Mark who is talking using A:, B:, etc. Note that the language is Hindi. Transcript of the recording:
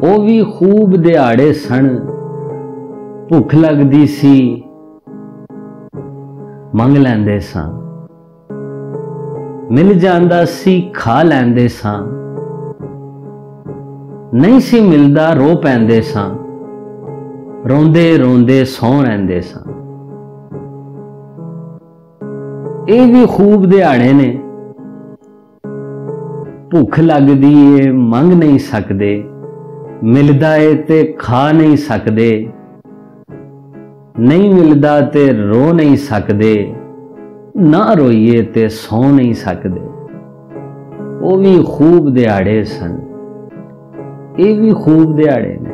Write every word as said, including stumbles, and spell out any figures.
A: ओ भी खूब दिहाड़े सन, भुख लगदी सी मंग लैंदे सां, मिल जांदा सी खा लैंदे सां, नहीं सी मिलदा रो पैंदे सां, रोंदे रोंदे सौ रहिंदे सां। ये भी खूब दिहाड़े ने, भुख लगदी है मंग नहीं सकदे, मिलदा है ते खा नहीं सकदे, नहीं मिलदा ते रो नहीं सकदे, ना रोइए ते सौ नहीं सकदे। वो भी खूब दिहाड़े सन, ये भी खूब दिहाड़े ने।